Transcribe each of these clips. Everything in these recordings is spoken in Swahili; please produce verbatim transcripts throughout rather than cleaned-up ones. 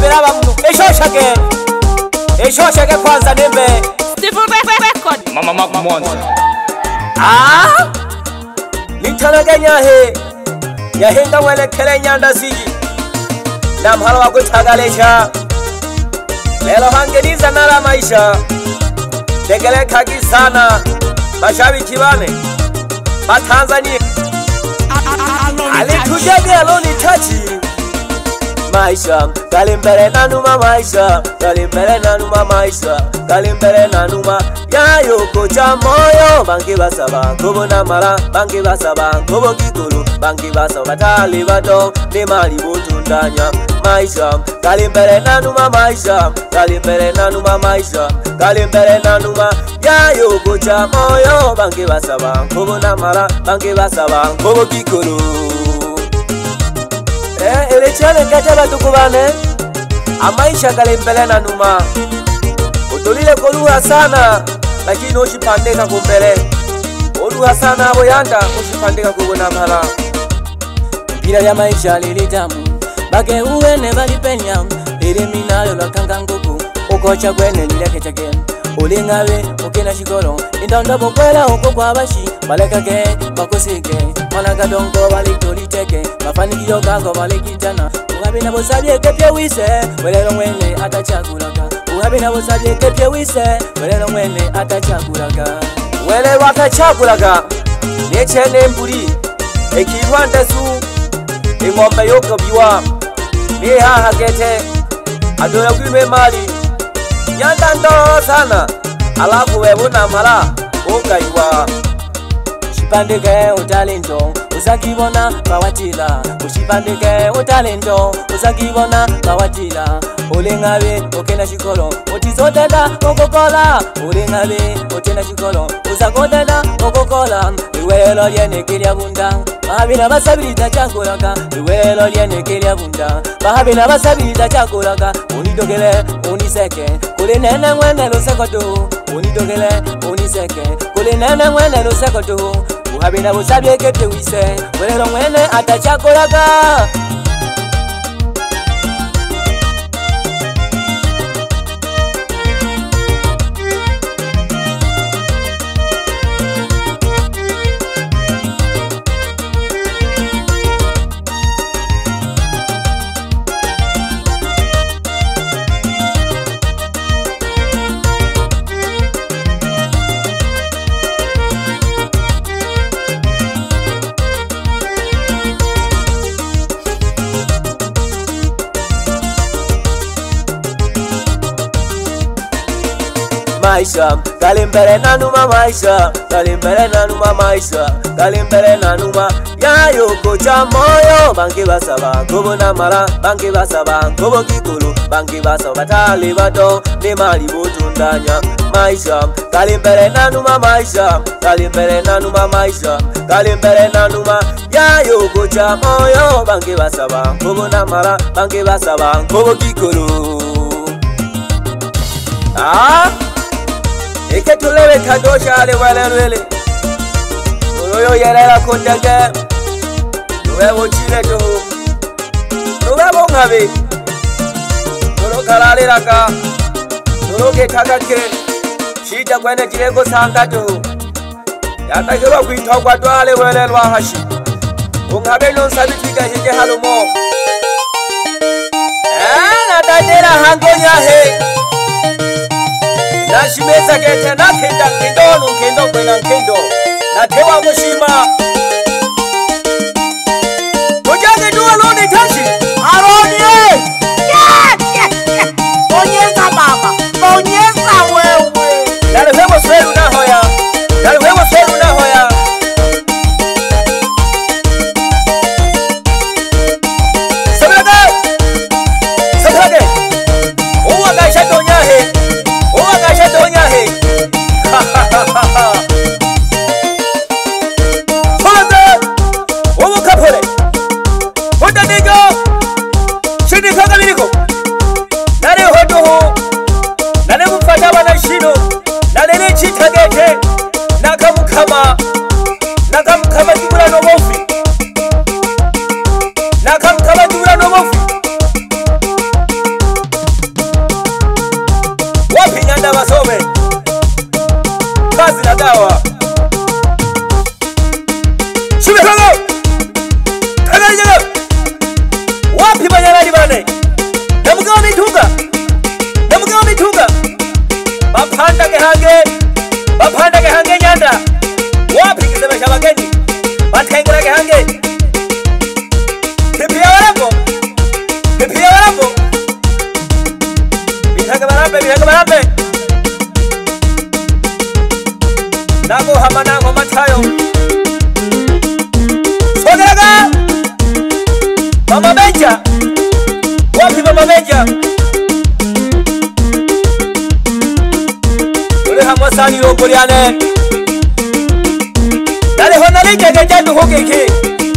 miraba mnu eshoshake eshoshake kwanza nembe Steve record Mama Mac Monza ah litanaganya he yahenga wele kele Nyanda Zwigi namhalo wakutagalecha lelo hangeniza nala Maisha tegele kagi sana mashabiki bane ba Tanzania alikujaje aloni tachi Maisha kalimbere nanuma Maisha kalimbere nanuma Maisha kalimbere nanuma yayo kocha moyo bangi basaba kubona mara bangi basaba kubo kikulu bangi basaba tali bato ni mali butundanya Maisha kalimbere nanuma Maisha kalimbere nanuma Maisha kalimbere nanuma yayo kocha moyo bangi basaba kubona mara bangi basaba kubo kikulu eh ele chale kataba tukubane Maisha kalimbere nanuma utolile koluha sana lakini ushipandeka kumbele oluha sana abo yanda ushipandeka kubona mhala mpira ya Maisha lilitamu bage uwene balipenya lile minalo lakanga nguku ukocha kwene lileke chake ulingawe ukina shikolo indonda bokwela uko kwa bashi balekake bakosike malaka dongo balikoliteke mafanikio kako balikitana Uhabina bosabye kepye wise welelo mwene atachagulaka Uhabina bosabye kepye wise welelo mwene atachagulaka wele watachagulaka nechene mburi ekirwanda su ingombe yoko biwa ni haha kete adoya kwime mali Nyanda ndo sana alafu webuna mala ukaiwa Ushipandike utalento usakibona bawatila Ushipandike utalento usakibona bawatila Ulingabe okena shikolo utizotenda okokola Ulingabe otena shikolo usakotenda okokola Iwelo lyene kilya bunda Bahabina basabiriza chakolaka Iwelo lyene kilya bunda Bahabina basabiriza chakolaka Unidogele uniseke Kule nene mwene lusekotu Unidogele uniseke Kule nene mwene lusekotu Uhabina busabye kete wise welelo mwene atachakolaga Maisha kalimbere nanuma Maisha kalimbere nanuma Maisha kalimbere nanuma yayo kocha moyo bangi basaba kubona mara bangi basaba kubo kikulu bangi basaba tali bato ni mali butundanya Maisha kalimbere nanuma Maisha kalimbere nanuma Maisha kalimbere nanuma yayo kocha moyo bangi basaba kubona mara bangi basaba kubo kikulu ah Eke tulewe kadosha ale wale wele Uloyo yerela kondage Uwe wochile tuhu Uwe bongabe Ulo kalale laka Ulo ke kakake Shita kwene jireko sanga tuhu Yata kiwa kuitokwa tu ale wele lwa hashi Ungabe nonsabitiga hige halumo Eh natadera hangonya he Nashimeza kete na kenda kendo nukendo kwena kendo na tewa mushima Tujage duwa loni tashi Aronye Bonyeza baba Bonyeza wewe Nalwewa swelu na hoya Nalwewa swelu na hoya Sabirage Sabirage Uwa gaisha donya he Uwa gaisha donya he Ha ha ha ha ha Sabirage Uwa kapore Uda nigo Shini kaka miriko Nare hodo ho Nare mufata wana shino Nare chitagete Nakamukama Nakamukama jibura no mofi Nakamukama jibura no mofi kengera gehange Mpya warapo Mpya warapo Bihanga barape bihanga barape Nago hama nago matayo Sogeraga Mama Benja Wapi Mama Benja Ule hamwa sani yongoliane Dale hona lije gejandu hokeke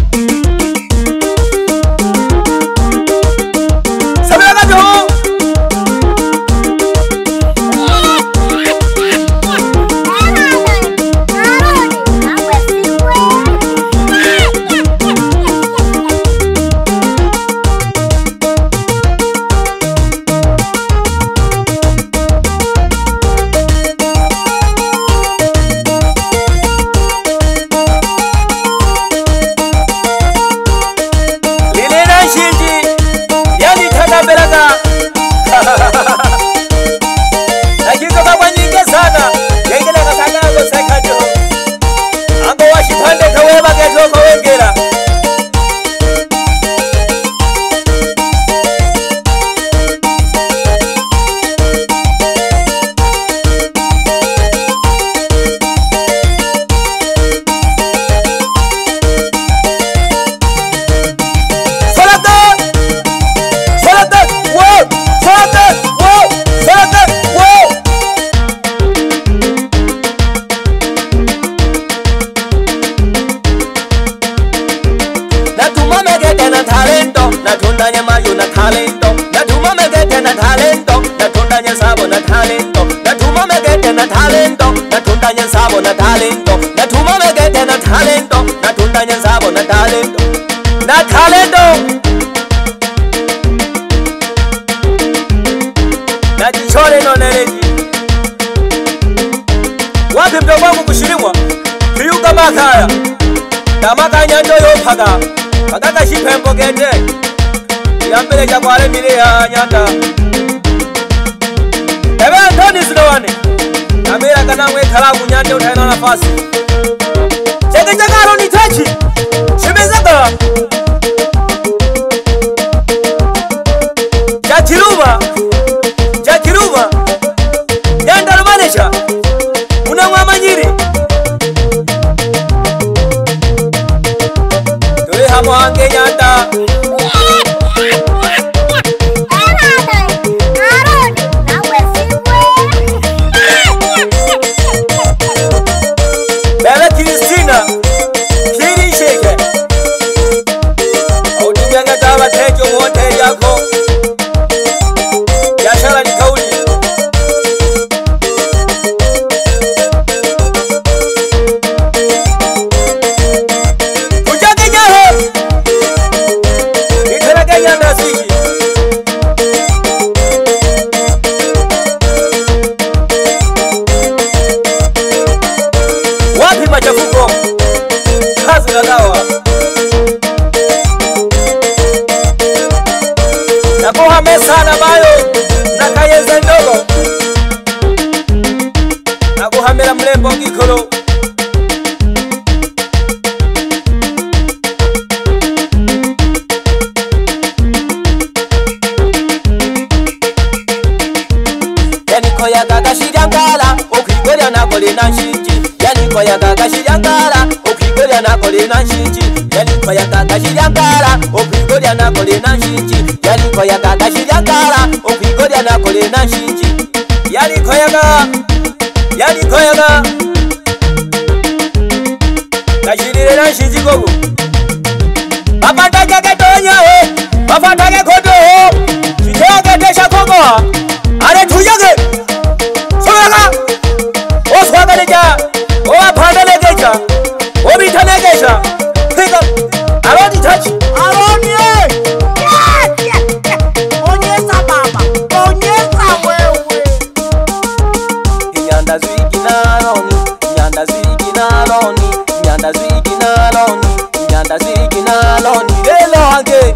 Sabiraga joho Pagaka shipembo gete Yambele jakwale mire ya Nyanda Ebe Antoni zidowane Amira kanamwe kalagu Nyanda utaina nafasi Cheke cheke aroni tachi Shimezaka Jakiruba Jakiruba Nyanda rumanesha Unamwa manyiri Mwange Nyanda Bela Kristina Kiri sheke Audibyanga dawa tejo mwote yako Yashala ni kauli Nyanda Zwigi Wapi machafuko Kazi na dawa Nakoha mesa na bayo Nakayeza ndogo Nakohamela mlembo ngikolo Koya gaga shirangala okigolya nakole na shinji yani koya gaga shirangala okigolya nakole na shinji yani koya gaga shirangala okigolya nakole na shinji yani koya gaga shirangala okigolya nakole na shinji yani koya gaga yani koya gaga kashirire na shinji gogo bapata jage tonya he bapata ge kodo ho chitega desha kogo are tujage Soyaga Oswagaja Oa Pandalegaja Obitanagasha Pick up Aroni touch Aroni Onyesa Baba Onyesa wewe Nyanda Zwigi naloni Nyanda Zwigi naloni Nyanda Zwigi naloni Nyanda Zwigi naloni Lelo hange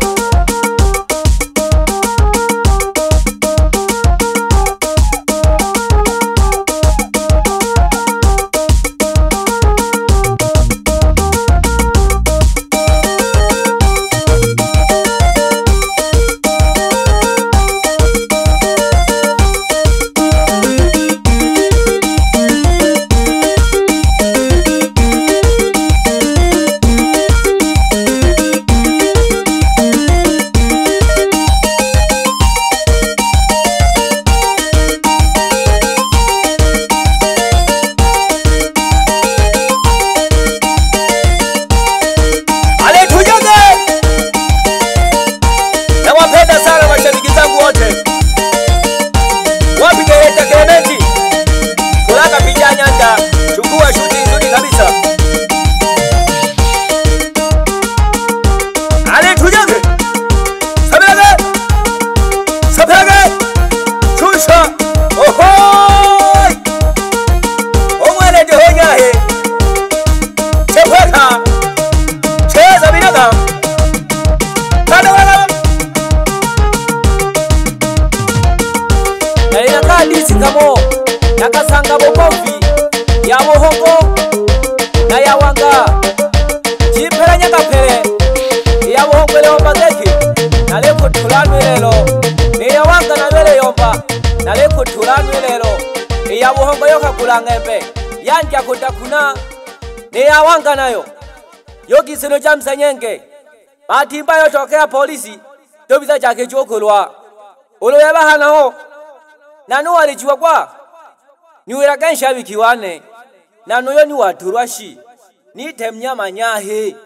pele ya bohongwele ombageki nale kutulanwe lelo ne yawanga na wele yomba nale kutulanwe lelo ya bohongo yoka kulangembe yanja kutakuna ne yawanga nayo yogi sino jamsa nyenge batimba yo tokea polisi tobiza chake chokolwa ulo yabahana ho nanu alichiwa kwa niwera kansha bikiwane nanu yo ni waturwashi ni temnya manyahe